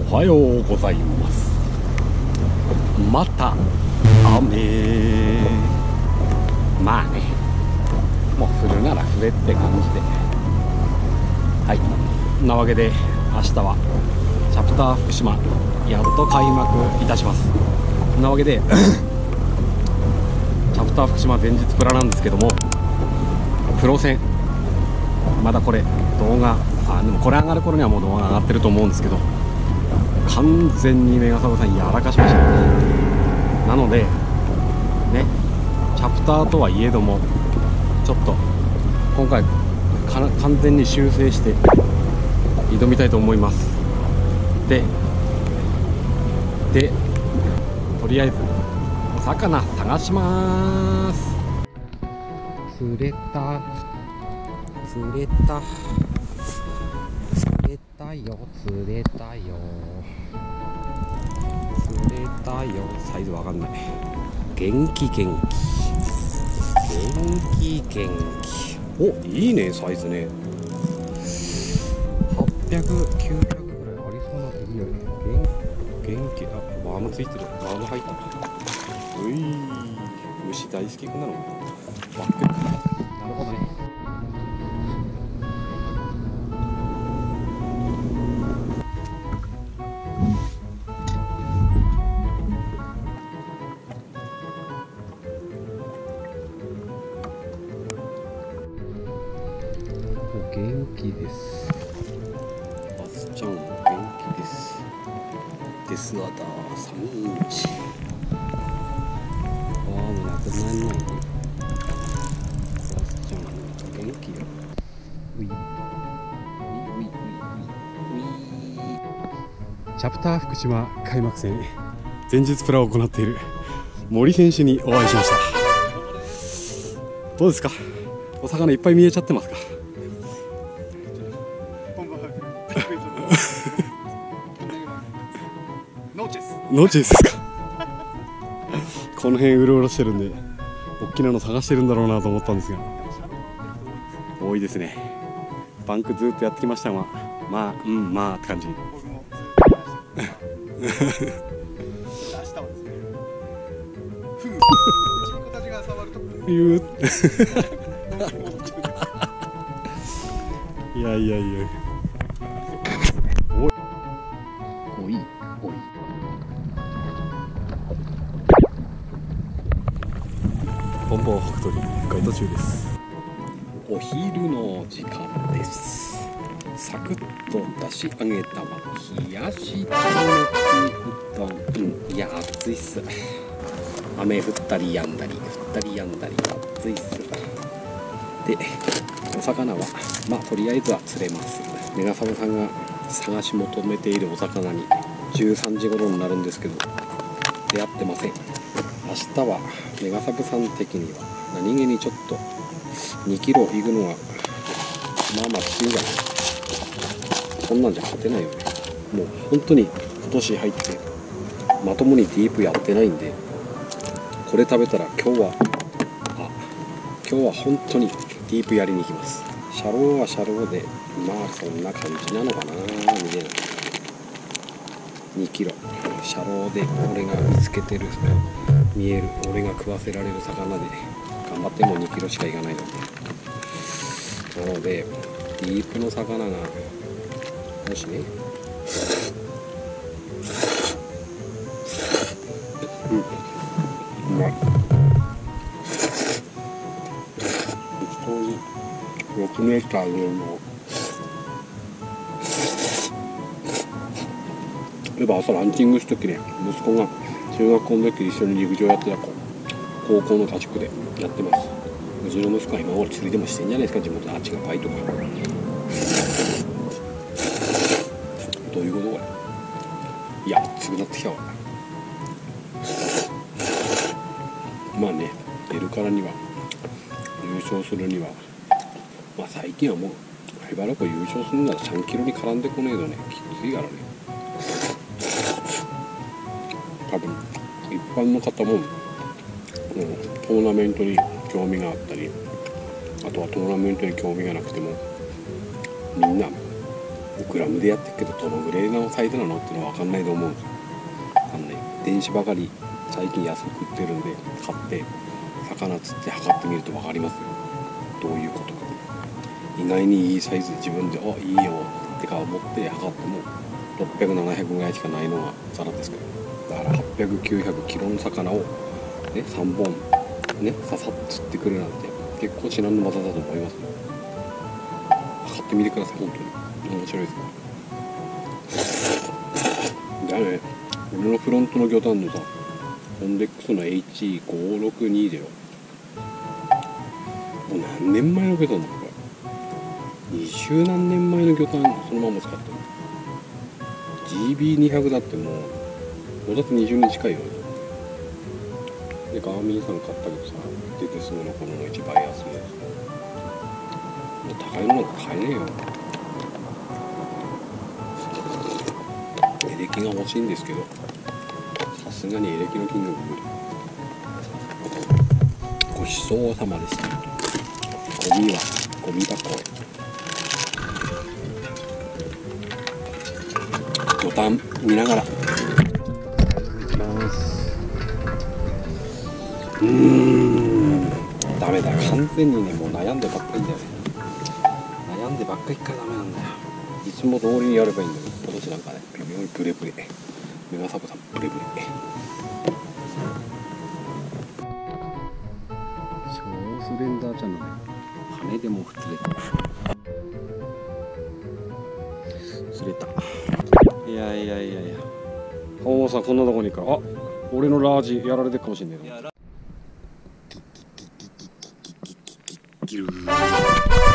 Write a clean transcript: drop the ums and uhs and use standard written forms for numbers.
おはようございます。また雨。まあね、もう降るなら降れって感じで、はい、なわけで明日はチャプター福島やっと開幕いたします。なわけでチャプター福島前日プラなんですけども、プロ戦まだこれ動画でもこれ上がる頃にはもう動画上がってると思うんですけど、完全にメガサブさんやらかしました。なのでね、チャプターとはいえどもちょっと今回完全に修正して挑みたいと思います。でとりあえずお魚探します。釣れた釣れた釣れたよ釣れたよ釣れたよ。サイズわかんない。元気元気元気元気。お、いいねサイズね。800、900ぐらいありそうなエリアで元気。あ、ワームついてる。ワーム入った。うい、虫大好きくなるの。バック。なるほどね。元気です。バスちゃん元気です。デスアダー3インチ。もうなくならないで。バスちゃん元気よ。ウィウィウィウィウィ。チャプター福島開幕戦前日プラを行っている森選手にお会いしました。どうですか、お魚いっぱい見えちゃってますか？ノーチェイスですか？この辺うろうろしてるんで大きなの探してるんだろうなと思ったんですが、多いですね。バンクずっとやってきましたが、まあまあって感じ。いやいやいや、おいおいおい。本坊北斗にガイド中です。お昼の時間です。サクッと出し上げた冷やしたぬきうどん。いや暑いっす。雨降ったりやんだり降ったりやんだり暑いっす。でお魚はまあとりあえずは釣れます。メガサブさんが探し求めているお魚に13時頃になるんですけど出会ってません。明日はメガサブさん的には何気にちょっと2キロ行くのがまあまあきついんじゃない。こんなんじゃ勝てないよね。もう本当に今年入ってまともにディープやってないんで、これ食べたら今日は本当にディープやりに行きます。シャローはシャローでまあそんな感じなのかな。見えない。2キロシャローで俺が見つけてる見える俺が食わせられる魚で頑張っても2キロしかいかないので、なのでディープの魚がもしね、うまい。当時6メーター上のやっぱ朝ランチングした時ね、息子が中学校の時一緒に陸上やってた子、高校の合宿でやってます。うちの息子は今頃釣りでもしてんじゃないですか、地元あっちがパイとか。どういうことこれ。いや暑くなってきたわ。まあね、出るからには優勝するにはまあ最近はもうしばらく優勝するなら3キロに絡んでこねえとね、きついからね。多分一般の方も、トーナメントに興味があったり、あとはトーナメントに興味がなくてもみんなグラムでやってるけどどのぐらいのサイズなのっていうのは分かんないと思うんですよ。電子ばかり最近安く売ってるんで買って魚釣って測ってみると分かりますよ、どういうことか。意外にいいサイズ自分でいいよってか思って測っても600、700ぐらいしかないのがザラですから。だから800、900キロの魚を、ね、3本ねささっと釣ってくるなんて結構至難の技だと思いますよ。測ってみてください。本当に面白いですから。だね、俺のフロントの魚探のさコンデックスの H5620、 もう何年前の魚探なのこれ。20何年前の魚探そのまま使ってる。 GB200 だってもうだって20年近いよ。でガーミンさん買ったけどさ、出てすぐの頃の一番安いやつ、もう高いのなんか買えねえよ。エレキが欲しいんですけど、さすがにエレキの金額無理。ごちそうさまでした。ゴミはゴミ箱へ。ボタン見ながらいきます。ダメだ、完全にねもう悩んでばっかりだよね。悩んでばっかりからダメなんだよ。いつも通りにやればいいんだけど、今年なんかね微妙にブレブレ、メガサブさんブレブレ。超スレンダーちゃんのね羽でも釣れた釣れた。いや浜本さんこんなとこにいるから、俺のラージやられてるかもしんないな。ギルー